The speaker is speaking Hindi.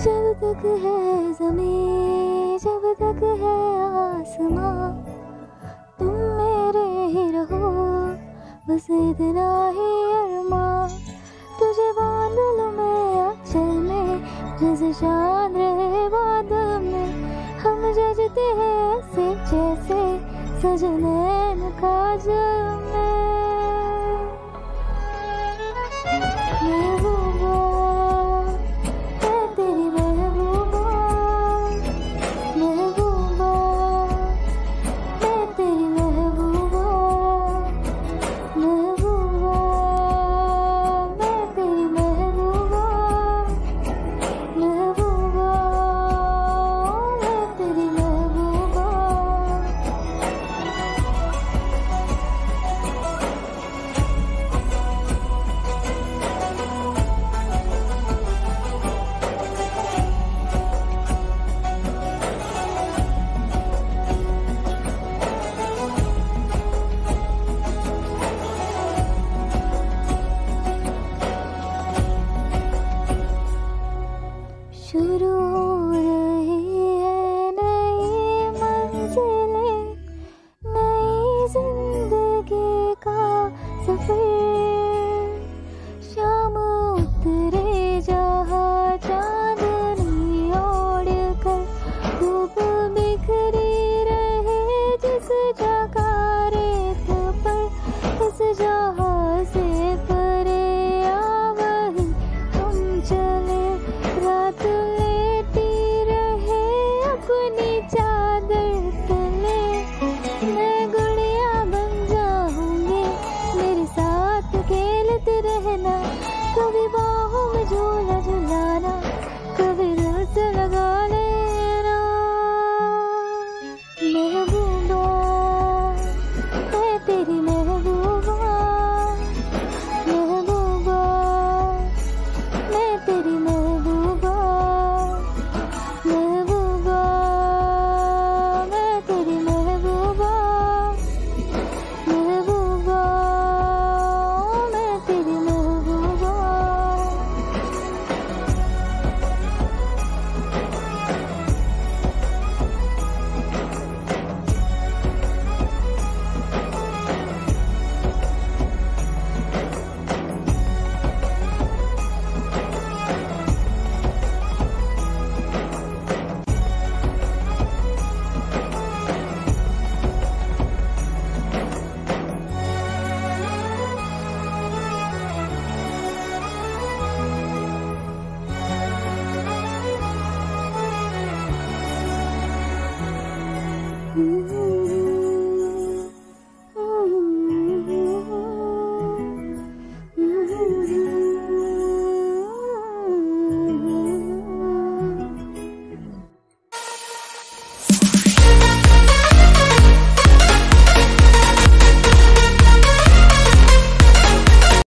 जब तक है ज़मीं, जब तक है आसमां, तुम मेरे ही रहो, बस इतना ही अरमां। तुझे बांध लूं मैं आंचल में, जैसे चांद रहे बादल में। हम जजते हैं ऐसे जैसे सजनैन काजल में। महबूबा, मैं तेरी महबूबा, महबूबा, मैं तेरी महबूबा, महबूबा, मैं तेरी महबूबा, महबूबा, मैं तेरी महबूबा। शुरू हो रही है नई मंजिलें, नई जिंदगी का सफर। शाम उतरे जहाँ चांदनी ओढ़ कर, धूप बिखरी रहे जिस जगह रेत पर। इस जहाँ से परे आ वहीं हम चले, रात लेटी रहे अपनी चादर तले। मैं गुड़िया बन जाऊंगी, मेरे साथ खेलते रहना। कभी बाहों में झूला झुलाना, कभी दिल से लगा लेना। महबूबा, मैं तेरी महबूबा, महबूबा, मैं तेरी महबूबा, महबूबा, मैं तेरी महबूबा, महबूबा, मैं तेरी महबूबा। Mm-hmm.